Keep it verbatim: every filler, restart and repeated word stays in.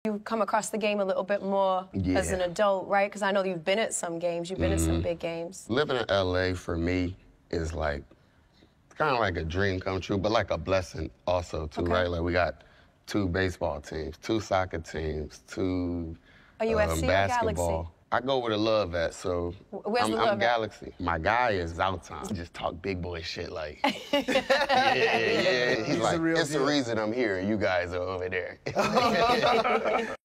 You've come across the game a little bit more yeah. as an adult, right? Because I know you've been at some games. You've been mm-hmm. at some big games. Living in L A for me is like kind of like a dream come true, but like a blessing also too, okay. right? Like we got two baseball teams, two soccer teams, two Are you um, F C basketball. Or Galaxy? I go where the love at, so Where's I'm, the love I'm Galaxy. At? My guy is Zlatan. He just talk big boy shit like, yeah, yeah, yeah. He's, He's like, it's the reason I'm here, and you guys are over there.